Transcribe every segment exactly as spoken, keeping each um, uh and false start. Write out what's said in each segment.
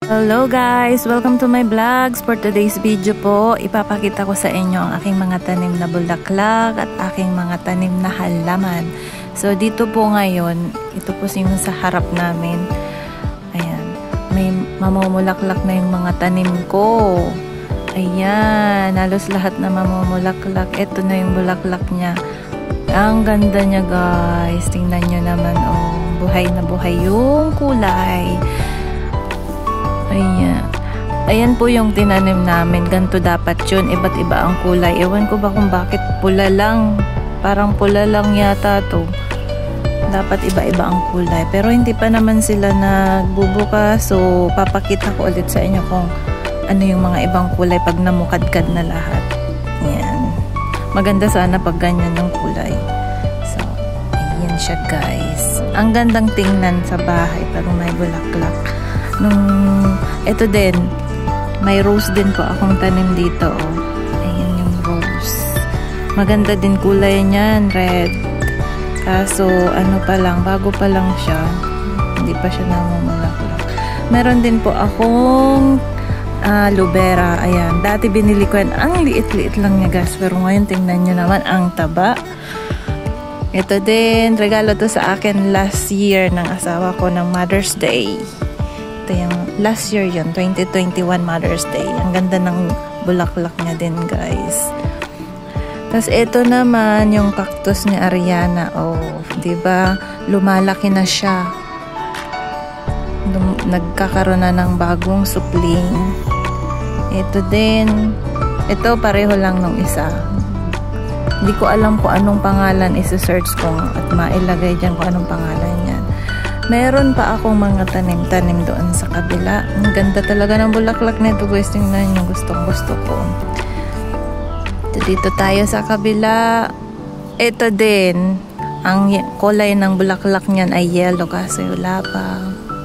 Hello guys! Welcome to my vlogs. For today's video po, ipapakita ko sa inyo ang aking mga tanim na bulaklak at aking mga tanim na halaman. So dito po ngayon, ito po yung sa harap namin. Ayan, may mamumulaklak na yung mga tanim ko. Ayan, halos lahat na mamumulaklak. Ito na yung bulaklak niya. Ang ganda niya guys. Tingnan nyo naman, oh, buhay na buhay yung kulay. Ayan. Ayan po yung tinanim namin. Ganto dapat yun. Iba't iba ang kulay. Ewan ko ba kung bakit pula lang. Parang pula lang yata to. Dapat iba-iba ang kulay. Pero hindi pa naman sila nagbubukas. So, papakita ko ulit sa inyo kung ano yung mga ibang kulay pag namukadkad na lahat. Ayan. Maganda sana pag ganyan yung kulay. So, ayan siya guys. Ang gandang tingnan sa bahay pag may bulaklak. Nung, ito din, may rose din po akong tanim dito, oh. Ayan yung rose. Maganda din kulay niyan, red. Kaso, ano pa lang, bago pa lang siya. Hindi pa siya namumulaklak. Meron din po akong uh, aloe vera. Ayan, dati binili ko yan. Ang liit-liit lang niya, guys. Pero ngayon, tingnan nyo naman, ang taba. Ito din, regalo to sa akin last year ng asawa ko ng Mother's Day. Ito yung last year yun, twenty twenty-one Mother's Day. Ang ganda ng bulaklak niya din guys. Tapos ito naman yung cactus ni Ariana. Oh, diba? Lumalaki na siya. Lum nagkakaroon na ng bagong supling. Ito din. Ito pareho lang nung isa. Hindi ko alam kung anong pangalan isa-search ko at mailagay dyan kung anong pangalan yan. Meron pa akong mga tanim-tanim doon sa kabila. Ang ganda talaga ng bulaklak nito guys. Tingnan nyo, gustong-gusto ko. Ito, dito tayo sa kabila. Ito din. Ang kulay ng bulaklak niyan ay yellow kasi wala pa.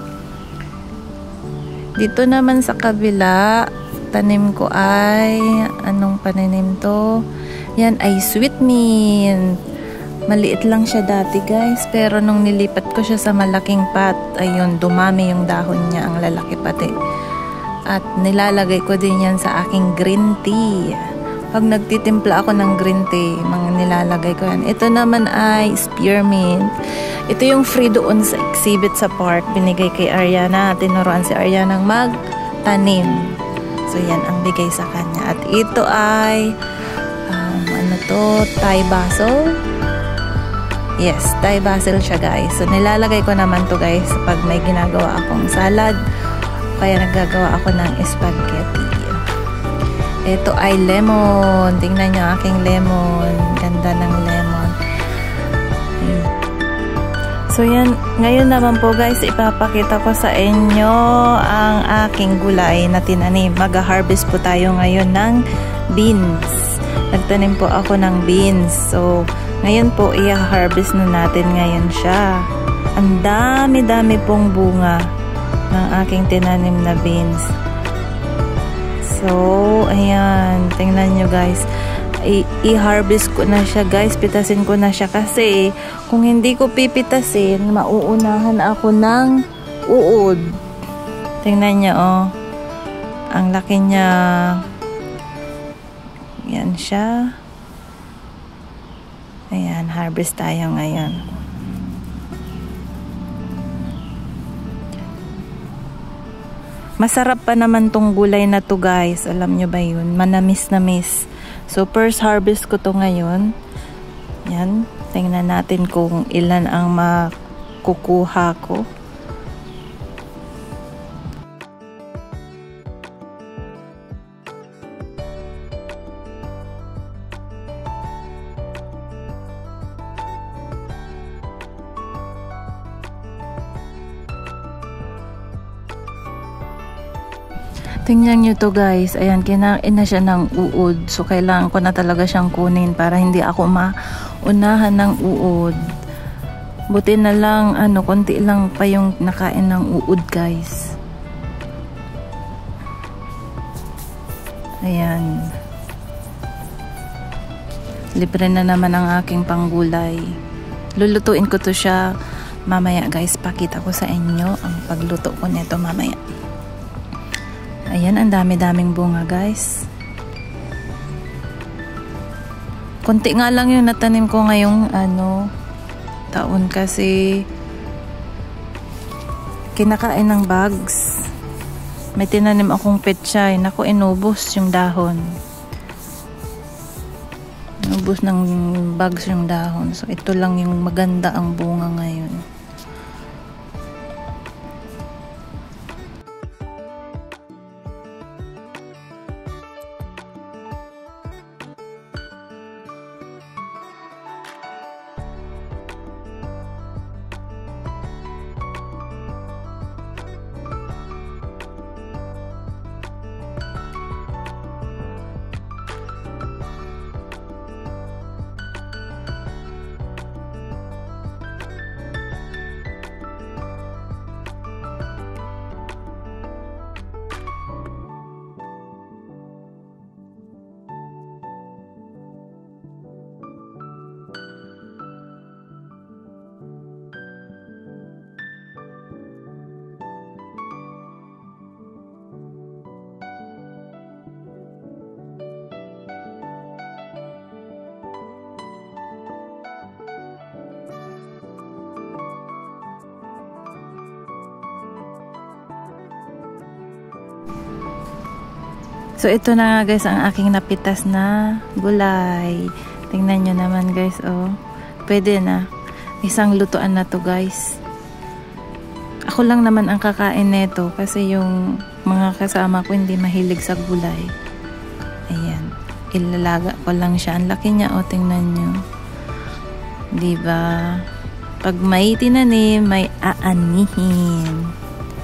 Dito naman sa kabila, tanim ko ay, anong pananim to? Yan ay sweet mint. Maliit lang siya dati guys, pero nung nilipat ko siya sa malaking pot, ayun, dumami yung dahon niya, ang lalaki pati. At nilalagay ko din yan sa aking green tea. Pag nagtitimpla ako ng green tea, mga nilalagay ko yan. Ito naman ay spearmint. Ito yung free doon sa exhibit sa park, binigay kay Ariana. Tinuruan si Ariana ng magtanim. So yan ang bigay sa kanya. At ito ay, um, ano to, Thai basil. Yes, Thai basil siya guys. So nilalagay ko naman to guys pag may ginagawa akong salad. Kaya naggagawa ako ng spaghetti. Ito ay lemon. Tingnan nyo aking lemon. Ganda ng lemon. So yan, ngayon naman po guys, ipapakita ko sa inyo ang aking gulay na tinanim. Mag-harvest po tayo ngayon ng beans. Nagtanim po ako ng beans. So ngayon po, i-harvest na natin ngayon siya. Ang dami-dami pong bunga ng aking tinanim na beans. So, ayan. Tingnan nyo guys. I-harvest ko na siya guys. Pitasin ko na siya kasi kung hindi ko pipitasin, mauunahan ako ng uod. Tingnan nyo oh. Ang laki niya. Yan siya. Ayan, harvest tayo ngayon. Masarap pa naman tong gulay na to guys. Alam nyo ba yun? Manamis-namis. So, first harvest ko to ngayon. Yan. Tingnan natin kung ilan ang makukuha ko. Tingnan nyo to guys. Ayan, kinain na siya ng uod. So, kailangan ko na talaga siyang kunin para hindi ako maunahan ng uod. Buti na lang, ano, konti lang pa yung nakain ng uod guys. Ayan. Libre na naman ang aking panggulay. Lulutuin ko to siya mamaya guys. Pakita ko sa inyo ang pagluto ko nito mamaya. Ayan, ang dami-daming bunga guys. Konti nga lang yung natanim ko ngayong ano, taon kasi kinakain ng bugs. May tinanim akong pechay. Naku, inubos yung dahon. Inubos ng bugs yung dahon. So, ito lang yung maganda ang bunga ngayon. So, ito na nga guys ang aking napitas na gulay. Tingnan nyo naman guys, oh. Pwede na. Isang lutuan na to guys. Ako lang naman ang kakain nito kasi yung mga kasama ko hindi mahilig sa gulay. Ayan. Ilalaga ko lang siya. Ang laki niya, oh. Tingnan nyo. Diba? Pag may tinanim, may aanihin.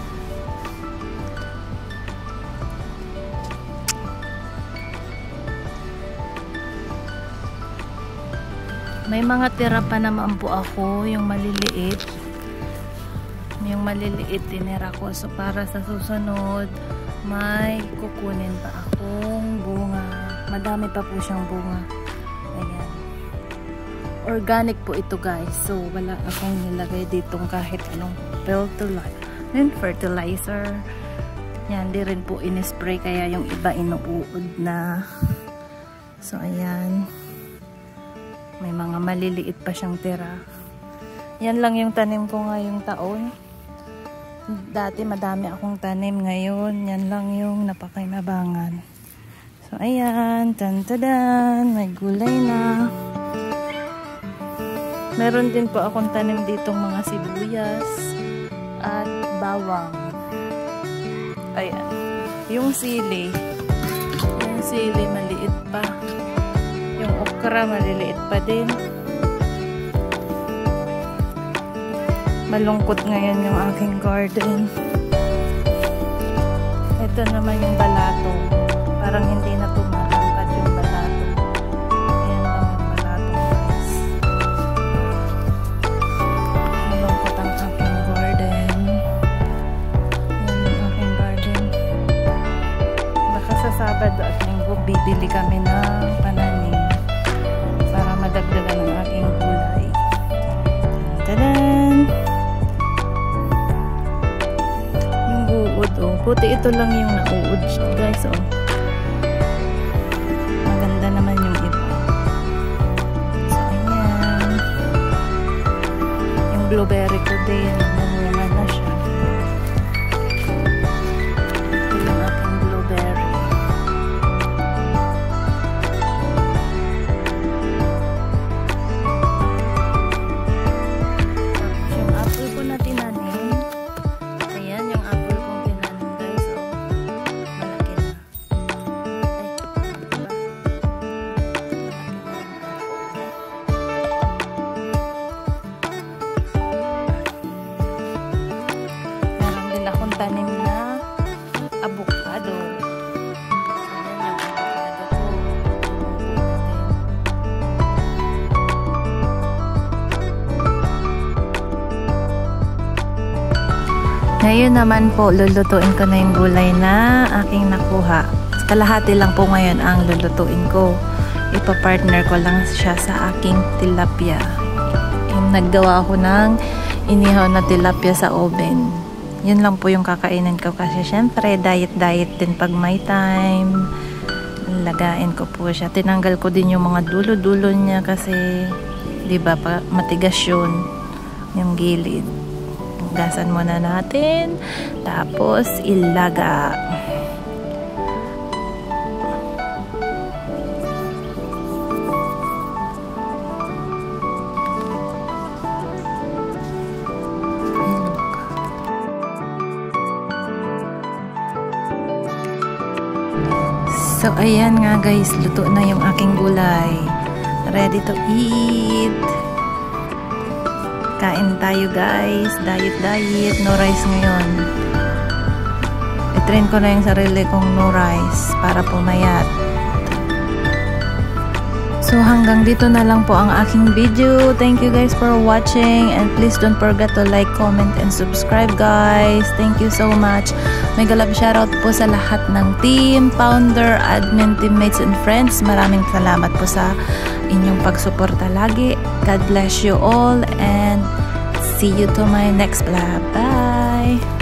May mga tira pa naman po ako, yung maliliit. Yung maliliit tinira ko. So, para sa susunod, may kukunin pa akong bunga. Madami pa po siyang bunga. Ayan. Organic po ito guys. So, wala akong nilagay ditong kahit anong fertilizer. fertilizer. Yan, di rin po in-spray kaya yung iba inuud na. So, ayan. May mga maliliit pa siyang tira. Yan lang yung tanim ko ngayong taon. Dati madami akong tanim. Ngayon, yan lang yung napakinabangan. So, ayan. Tantadan. May gulay na. Meron din po akong tanim ditong mga sibuyas at bawang. Ayan. Yung sili. Yung sili maliit pa. Yung okra, maliliit pa din. Malungkot ngayon yung aking garden. Ito naman yung balato. Parang hindi na tumatangkad yung balato. Ayan lang yung balato guys. Malungkot ang aking garden. Ayan yung aking garden. Baka sa Sabado at Linggo bibili kami ng pananim. Madagdagan ng aking gulay. Tadan! Yung buod, oh. Puti ito lang yung nauud guys, oh. Maganda naman yung iba. So, ayan. Yung blueberry ko din. Namunga na siya. Ito yung aking blueberry. Tanim na avocado. Ayan yung avocado ko. Ngayon naman po, lulutuin ko na yung gulay na aking nakuha. Kalahati lang po ngayon ang lulutuin ko. Ipa-partner ko lang siya sa aking tilapia. Yung naggawa ako ng inihaw na tilapia sa oven. Yun lang po yung kakainin ko kasi syempre diet-diet din pag may time. Lagain ko po siya. Tinanggal ko din yung mga dulo-dulo niya kasi di ba pa matigas yun yung gilid. Gasan muna natin tapos ilaga. So, ayan nga guys, luto na yung aking gulay. Ready to eat. Kain tayo guys. Diet, diet. No rice ngayon. I-train ko na yung sarili kong no rice para pumayat. So, hanggang dito na lang po ang aking video. Thank you guys for watching. And please don't forget to like, comment, and subscribe guys. Thank you so much. May galab shoutout po sa lahat ng team, founder, admin, teammates, and friends. Maraming salamat po sa inyong pagsuporta lagi. God bless you all and see you to my next vlog. Bye!